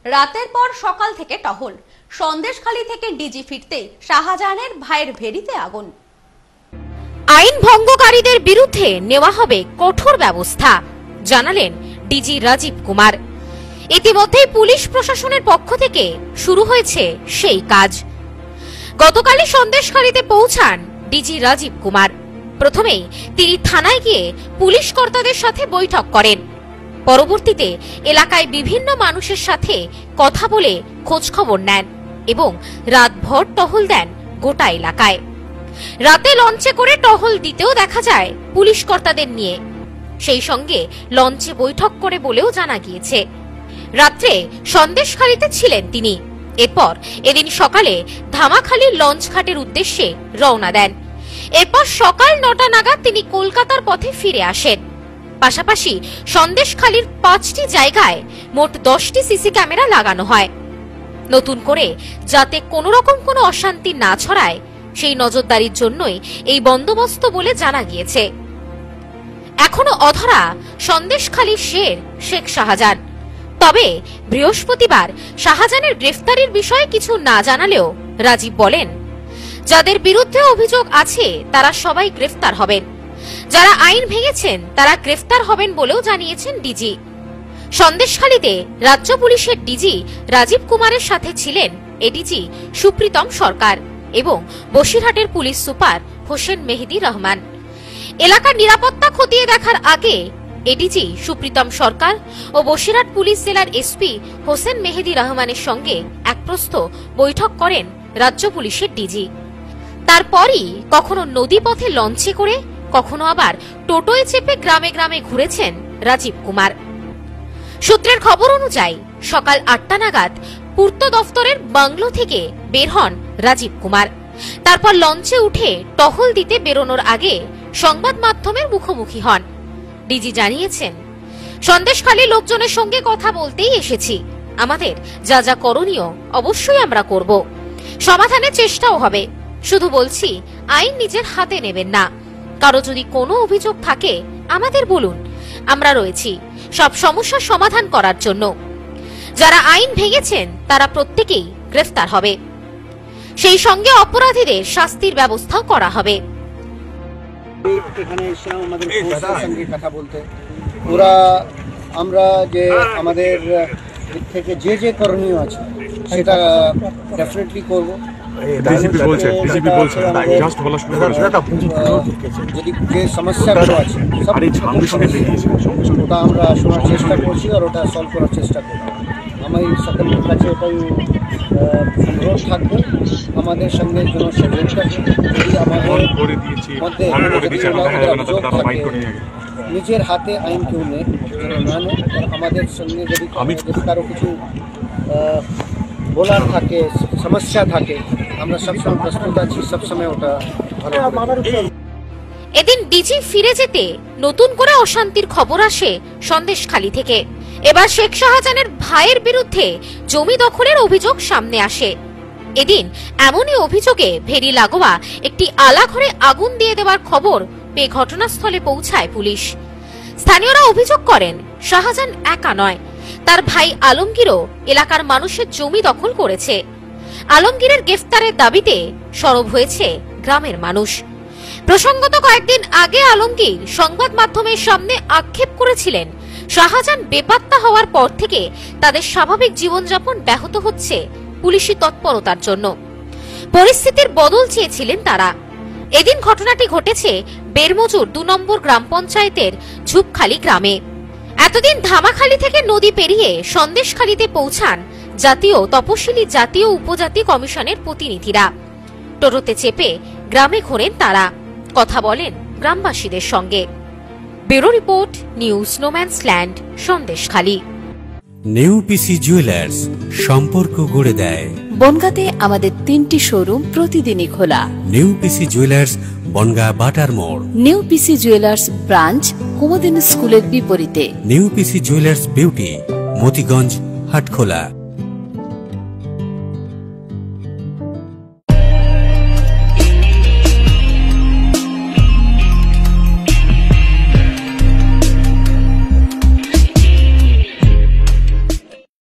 রাতের পর সকাল থেকে টহল, সন্দেশখালী থেকে ডিজি ফিরতে শাহজাহানের ভাইয়ের ভেড়িতে আগুন। আইন ভঙ্গকারীদের বিরুদ্ধে নেওয়া হবে কঠোর ব্যবস্থা, জানালেন ডিজি রাজীব কুমার। ইতিমধ্যেই পুলিশ প্রশাসনের পক্ষ থেকে শুরু হয়েছে সেই কাজ। গতকালই সন্দেশখালীতে পৌঁছান ডিজি রাজীব কুমার। প্রথমেই তিনি থানায় গিয়ে পুলিশ কর্তাদের সাথে বৈঠক করেন। পরবর্তীতে এলাকায় বিভিন্ন মানুষের সাথে কথা বলে খোঁজ খবর নেন এবং রাতভর টহল দেন গোটা এলাকায়। রাতে লঞ্চে করে টহল দিতেও দেখা যায় পুলিশ কর্তাদের নিয়ে, সেই সঙ্গে লঞ্চে বৈঠক করে বলেও জানা গিয়েছে। রাত্রে সন্দেশখালীতে ছিলেন তিনি। এরপর এদিন সকালে ধামাখালী লঞ্চ ঘাটের উদ্দেশ্যে রওনা দেন। এরপর সকাল ৯টা নাগাদ তিনি কলকাতার পথে ফিরে আসেন। পাশাপাশি সন্দেশখালীর ৫টি জায়গায় মোট ১০টি সিসি ক্যামেরা লাগানো হয়, নতুন করে যাতে কোনো রকম কোনো অশান্তি না ছড়ায় সেই নজরদারির জন্যই এই বন্দোবস্ত বলে জানা গিয়েছে। এখনো অধরা সন্দেশখালীর শের শেখ শাহজাহান। তবে বৃহস্পতিবার শাহজাহানের গ্রেফতারির বিষয়ে কিছু না জানালেও রাজীব বলেন, যাদের বিরুদ্ধে অভিযোগ আছে তারা সবাই গ্রেফতার হবেন, যারা আইন ভেঙেছেন তারা গ্রেফতার হবেন বলেও জানিয়েছেন ডিজি। সন্দেশখালীতে রাজ্য পুলিশের ডিজি রাজীব কুমারের সাথে ছিলেন এডিজি সুপ্রীতম সরকার এবং বসিরহাটের পুলিশ সুপার হোসেন মেহেদি রহমান। এলাকার নিরাপত্তা খতিয়ে দেখার আগে এডিজি সুপ্রীতম সরকার ও বসিরহাট পুলিশ জেলার এসপি হোসেন মেহেদি রহমানের সঙ্গে এক প্রস্থ বৈঠক করেন রাজ্য পুলিশের ডিজি। তারপরই কখনো নদী পথে লঞ্চে করে, কখনো আবার টোটোয় চেপে গ্রামে গ্রামে ঘুরেছেন রাজীব কুমার। সূত্রের খবর অনুযায়ী সকাল ৮টা নাগাদ পূর্ত দফতরের বাংলো থেকে বের হন রাজীব কুমার। তারপর লঞ্চে উঠে টহল দিতে বেরোনোর আগে সংবাদ মাধ্যমের মুখোমুখি হন। ডিজি জানিয়েছেন, সন্দেশখালী লোকজনের সঙ্গে কথা বলতেই এসেছি। আমাদের যা যা করণীয় অবশ্যই আমরা করব, সমাধানের চেষ্টাও হবে। শুধু বলছি, আইন নিজের হাতে নেবেন না। কারো যদি কোনো অভিযোগ থাকে আমাদের বলুন, আমরা রয়েছি সব সমস্যার সমাধান করার জন্য। যারা আইন ভেঙেছেন তারা প্রত্যেকেই গ্রেফতার হবে, সেই সঙ্গে অপরাধীদের শাস্তির ব্যবস্থাও করা হবে। এখানে এসে আমাদের ফোর্সের সঙ্গে কথা বলতে, ওরা আমরা যে আমাদের দিক থেকে যে যে করণীয় আছে সেটা ডেফিনেটলি করব। যদি যে সমস্যাগুলো আছে ওটা আমরা শোনার চেষ্টা করছি আর ওটা সলভ করার চেষ্টা করব। আমি সকলের কাছে এটাই অনুরোধ থাকবে, আমাদের সঙ্গে যেন সহযোগ থাকে। যদি আমাদের মধ্যে নিজের হাতে আইন কেউ নেই না নেই, আমাদের সঙ্গে যদি কারো কিছু বলার থাকে, সমস্যা থাকে, আমরা সবসময় প্রস্তুত আছি, সবসময় ওটা ভালো। এদিন ডিজি ফিরে যেতে নতুন করে অশান্তির খবর আসে সন্দেশখালী থেকে। এবার শেখ শাহজাহানের ভাইয়ের বিরুদ্ধে জমি দখলের অভিযোগ সামনে আসে। এদিন এমনই অভিযোগে ভেড়ি লাগোয়া একটি আলাঘরে আগুন দিয়ে দেওয়ার খবর পেয়ে ঘটনাস্থলে পৌঁছায় পুলিশ। স্থানীয়রা অভিযোগ করেন, শাহজাহান একা নয়, তার ভাই আলমগীরও এলাকার মানুষের জমি দখল করেছে। আলমগীরের গ্রেফতারের দাবিতে সরব হয়েছে গ্রামের মানুষ। প্রসঙ্গত কয়েকদিন আগে আলমগীর সংবাদ মাধ্যমের সামনে আক্ষেপ করেছিলেন, শাহজাহান বেপাত্তা হওয়ার পর থেকে তাদের স্বাভাবিক জীবনযাপন ব্যাহত হচ্ছে পুলিশি তৎপরতার জন্য। পরিস্থিতির বদল চেয়েছিলেন তারা। এদিন ঘটনাটি ঘটেছে বেরমজুর ২ নম্বর গ্রাম পঞ্চায়েতের ঝুপখালী গ্রামে। এতদিন ধামাখালী থেকে নদী পেরিয়ে সন্দেশখালীতে পৌঁছান জাতীয় তপশিলি জাতীয় উপজাতি কমিশনের প্রতিনিধিরা। টোটোতে চেপে গ্রামে ঘোরেন তারা, কথা বলেন গ্রামবাসীদের সঙ্গে। Bureau report, news no man's land, Sandeshkhali. New PC jewellers, সম্পর্ক গড়ে দেয়। বনগাঁতে আমাদের 3টি শোরুম প্রতিদিনই খোলা। নিউ পিসি জুয়েলার্স, বনগাঁ বাটার মোড়। New PC jewellers branch Kumudini স্কুলের বিপরীতে। New PC jewellers beauty, Motiganj, Hatkhola.